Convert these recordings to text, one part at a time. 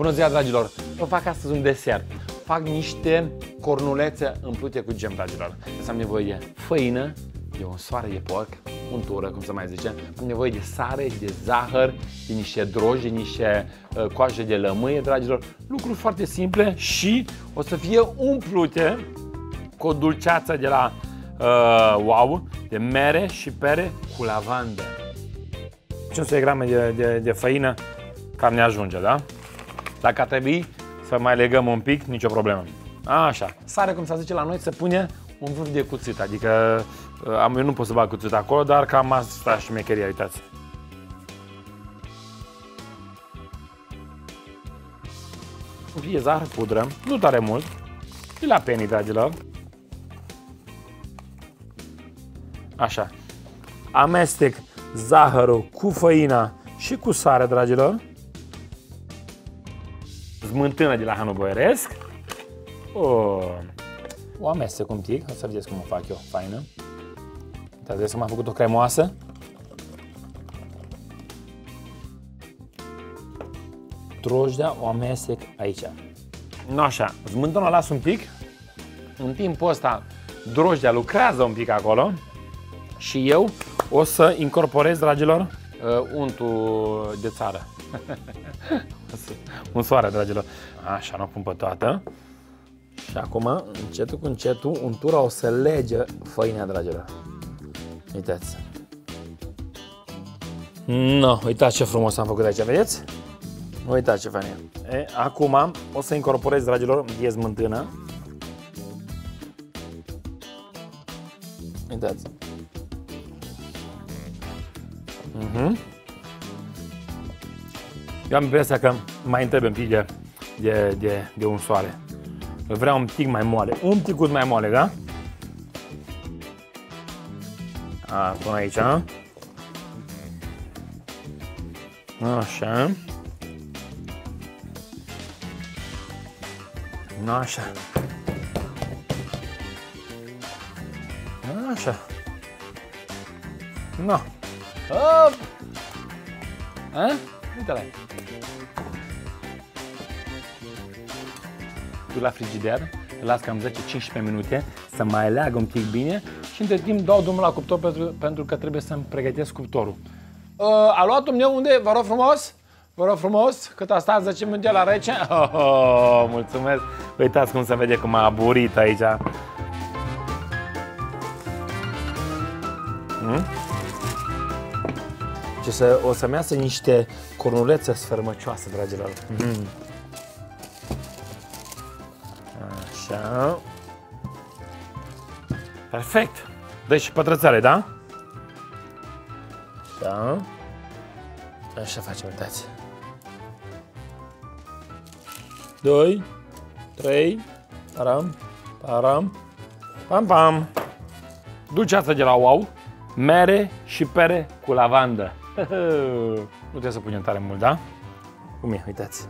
Bună ziua, dragilor! Vă fac astăzi un desert. Fac niște cornulețe umplute cu gem, dragilor. Am nevoie de făină, de un soare de porc, untură, cum se mai zice. Am nevoie de sare, de zahăr, de niște droji, de niște coaje de lămâie, dragilor. Lucruri foarte simple și o să fie umplute cu o dulceață de la Wow, de mere și pere cu lavandă. 500 de grame de făină cam ne ajunge, da? Dacă ar trebui să mai legăm un pic, nicio problemă. Așa. Sare, cum se zice la noi, se pune un vârf de cuțit, adică eu nu pot să bag cuțit acolo, dar cam asta și șmecheria, uitați. Un pic de zahăr, pudră, nu tare mult, și la penii, dragilor. Așa. Amestec zahărul cu făina și cu sare, dragilor. Smântână de la Hanu Boieresc. O amestec un pic, o să vedeți cum o fac eu, faină. Vedeți cum am făcut o cremoasă. Drojdea o amestec aici. Nu așa, smântână o las un pic. În timpul ăsta drojdea lucrează un pic acolo. Și eu o să incorporez, dragilor, untul de țară. Un soare, dragilor. Așa, nu pun pe toată. Și acum, încetul cu încetul, untura o să lege făina, dragilor. Uitați. No, uitați ce frumos am făcut aici, vedeți? Uitați ce fain e. Acum o să incorporez, dragilor, smântână. Uitați. Eu am impresia că mai trebuie un pic de un soare. Vreau un pic mai moale, un pic mai moale, da? Până aici. Așa. Așa. Așa. No. Hop! Uite-l. La frigider, îl las cam 10-15 minute să mai leagă un pic bine și între timp dau drumul la cuptor pentru că trebuie să-mi pregătesc cuptorul. Aluatul meu unde? Vă rog frumos? Vă rog frumos, cât a stat 10 minute la rece? Mulțumesc! Uitați cum se vede cum a aburit aici. O să-mi iasă niște cornulețe sfărmăcioase, dragilor. Așa. Perfect. Deci și pătrățare, da? Da. Așa facem, uitați. 2, 3, param, param, pam, pam. Dulceață de la Wow, mere și pere cu lavandă. Nu trebuie să punem tare mult, da? Cum e? Uitați.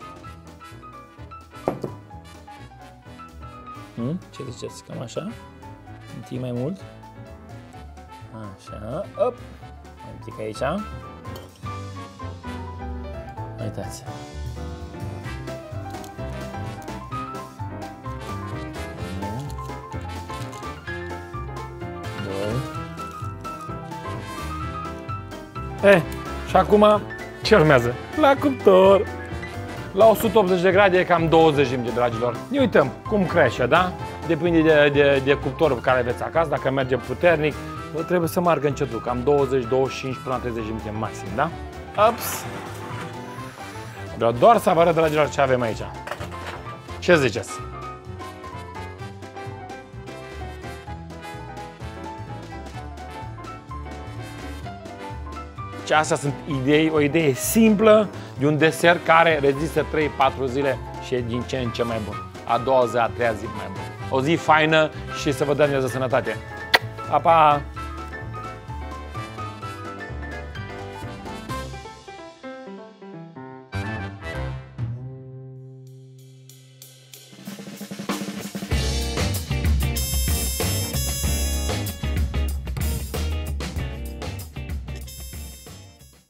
Ce ziceți? Cam așa? Un pic mai mult. Așa. Op. Un pic aici. Uitați. Și acum ce urmează? La cuptor! La 180 de grade e cam 20 de minute, dragilor. Ne uităm cum crește, da? Depinde de cuptorul pe care aveți acasă. Dacă merge puternic, trebuie să meargă încetul, cam 20, 25 până la 30 de minute maxim, da? Ups! Vreau doar să vă arăt, dragilor, ce avem aici. Ce ziceți? Și astea sunt idei, o idee simplă de un desert care rezistă 3-4 zile și e din ce în ce mai bun. A doua zi, a treia zi mai bun. O zi faină și să vă dăm Dumnezeu sănătate. Pa, pa!